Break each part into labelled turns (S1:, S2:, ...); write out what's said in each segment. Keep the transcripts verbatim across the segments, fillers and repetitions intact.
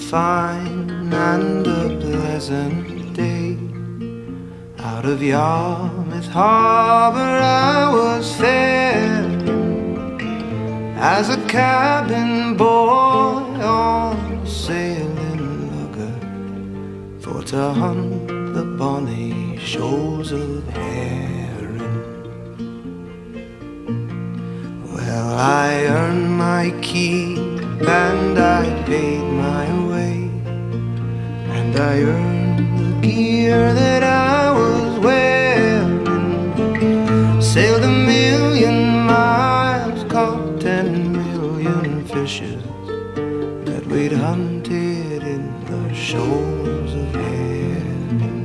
S1: fine and a pleasant day. Out of Yarmouth Harbour I was faring as a cabin boy on a sailing lugger, for to hunt the bonny shoals of herring. Well, I earned my keep and I paid my way, and I earned the gear that I was wearing. Sailed a million miles, caught ten million fishes that we'd hunted in the shoals of herring.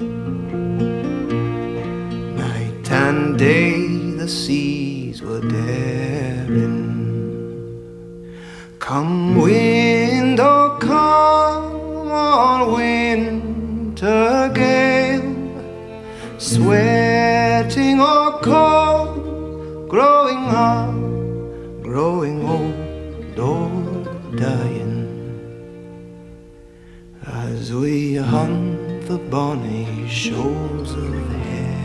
S1: Night and day the seas were daring. Come wind or come on winter gale, sweating or cold, growing up, growing old or dying, as we hunt the bonny shoals of herring.